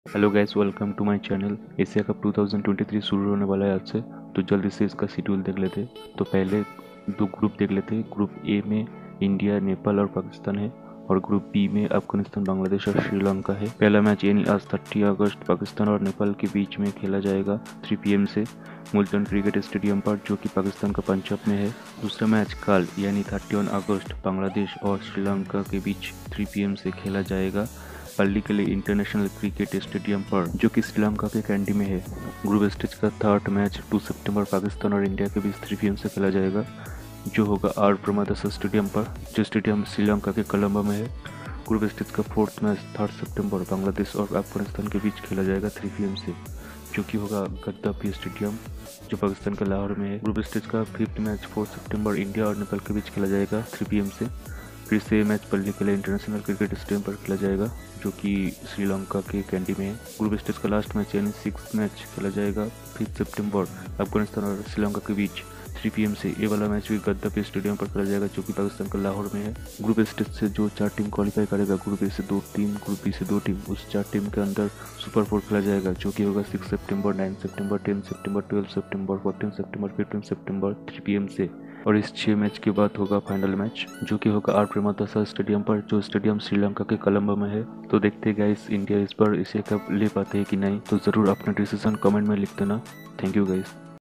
Hello guys, welcome to my channel. Asia cup 2023 शुरू होने वाला है आज से, तो जल्दी से इसका शेड्यूल देख लेते हैं। तो पहले दो ग्रुप देख लेते हैं। ग्रुप ए में इंडिया, नेपाल और पाकिस्तान है, और ग्रुप बी में अफगानिस्तान, बांग्लादेश और श्रीलंका है। पहला मैच यानी आज 30 अगस्त पाकिस्तान और नेपाल के बीच में खेला जाएगा 3 PM से मुल्तान क्रिकेट स्टेडियम पर, जो कि पाकिस्तान का पंजाब में है। दूसरा मैच कल यानी 31 अगस्त बांग्लादेश और श्रीलंका के बीच 3 PM से खेला जाएगा पल्लीकले इंटरनेशनल क्रिकेट स्टेडियम पर, जो कि श्रीलंका के कैंडी में है। ग्रुप स्टेज का थर्ड मैच 2 सितंबर पाकिस्तान और इंडिया के बीच 3 PM से खेला जाएगा, जो होगा आर प्रमदासा स्टेडियम पर, जो स्टेडियम श्रीलंका के कोलंबो में है। ग्रुप स्टेज का फोर्थ मैच 3 सितंबर बांग्लादेश और अफगानिस्तान के बीच खेला जाएगा 3 PM से, जो कि होगा गद्दाफी स्टेडियम, जो पाकिस्तान के लाहौर में है। ग्रुप स्टेज का फिफ्थ मैच 4 सितंबर इंडिया और नेपाल के बीच खेला जाएगा 3 PM से। फिर से match Pallekele international cricket stadium पर खेला जाएगा, जो कि श्रीलंका के कैंडी में है। ग्रुप स्टेज का लास्ट मैच यानी 6th मैच खेला जाएगा 5 सितंबर अफगानिस्तान और श्रीलंका के बीच 3 PM से। ये वाला मैच भी गद्दाफी स्टेडियम पर खेला जाएगा, जो कि पाकिस्तान के लाहौर में है। ग्रुप स्टेज से जो 4 टीम क्वालिफाई करेगा, ग्रुप ए से 2 टीम, ग्रुप बी से 2 टीम, उस 4 टीम के अंदर सुपर 4 खेला जाएगा, जो कि होगा 6 सितंबर, 9 सितंबर, 10 सितंबर, 12 सितंबर, 14 सितंबर, 15 सितंबर 3 PM से। और इस 6 मैच के बाद होगा फाइनल मैच, जो कि होगा आर प्रेमदासा स्टेडियम पर, जो स्टेडियम श्रीलंका के कोलंबो में है। तो देखते हैं गाइस, इंडिया इस बार एशिया कप ले पाते हैं कि नहीं। तो ज़रूर अपना डिसीजन कमेंट में लिख देना। Thank you guys.